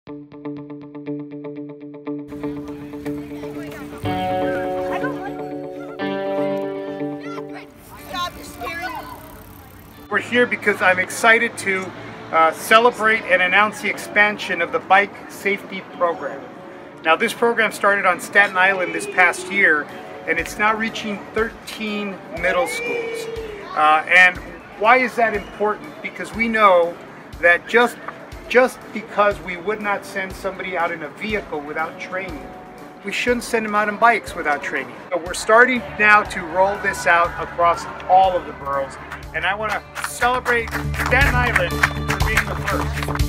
We're here because I'm excited to celebrate and announce the expansion of the Bike Safety Program. Now, this program started on Staten Island this past year, and it's now reaching 13 middle schools. And why is that important? Because we know that just because we would not send somebody out in a vehicle without training, we shouldn't send them out on bikes without training. So we're starting now to roll this out across all of the boroughs, and I want to celebrate Staten Island for being the first.